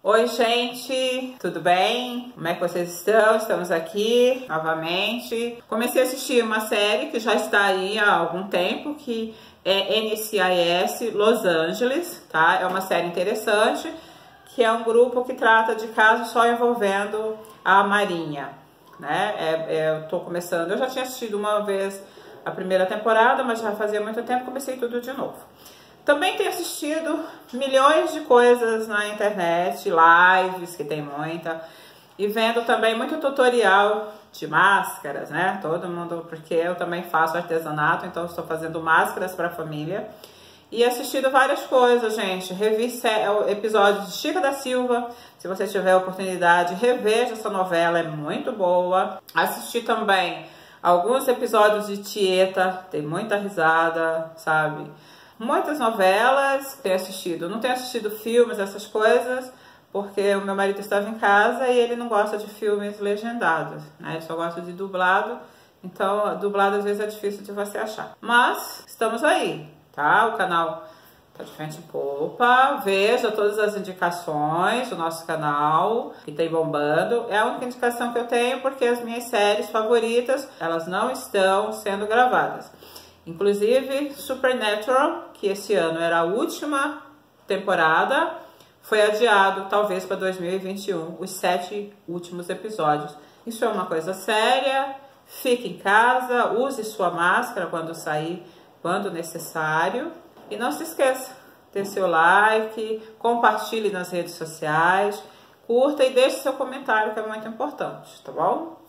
Oi, gente, tudo bem? Como é que vocês estão? Estamos aqui novamente. Comecei a assistir uma série que já está aí há algum tempo, que é NCIS Los Angeles, tá? É uma série interessante, que é um grupo que trata de casos só envolvendo a Marinha, né? Eu tô começando, eu já tinha assistido uma vez a primeira temporada, mas já fazia muito tempo, comecei tudo de novo. Também tenho assistido milhões de coisas na internet, lives, que tem muita, e vendo também muito tutorial de máscaras, né? Todo mundo, porque eu também faço artesanato, então estou fazendo máscaras para a família. E assistido várias coisas, gente. Revi o episódio de Chica da Silva. Se você tiver a oportunidade, reveja essa novela, é muito boa. Assisti também alguns episódios de Tieta, tem muita risada, sabe? Muitas novelas tenho assistido. Não tenho assistido filmes, essas coisas, porque o meu marido estava em casa e ele não gosta de filmes legendados, né? Ele só gosta de dublado. Então, dublado às vezes é difícil de você achar. Mas estamos aí, tá? O canal tá de frente em popa. Veja todas as indicações do nosso canal, que tem bombando. É a única indicação que eu tenho, porque as minhas séries favoritas, elas não estão sendo gravadas. Inclusive, Supernatural, que esse ano era a última temporada, foi adiado, talvez, para 2021, os 7 últimos episódios. Isso é uma coisa séria. Fique em casa, use sua máscara quando sair, quando necessário. E não se esqueça, dê seu like, compartilhe nas redes sociais, curta e deixe seu comentário, que é muito importante, tá bom?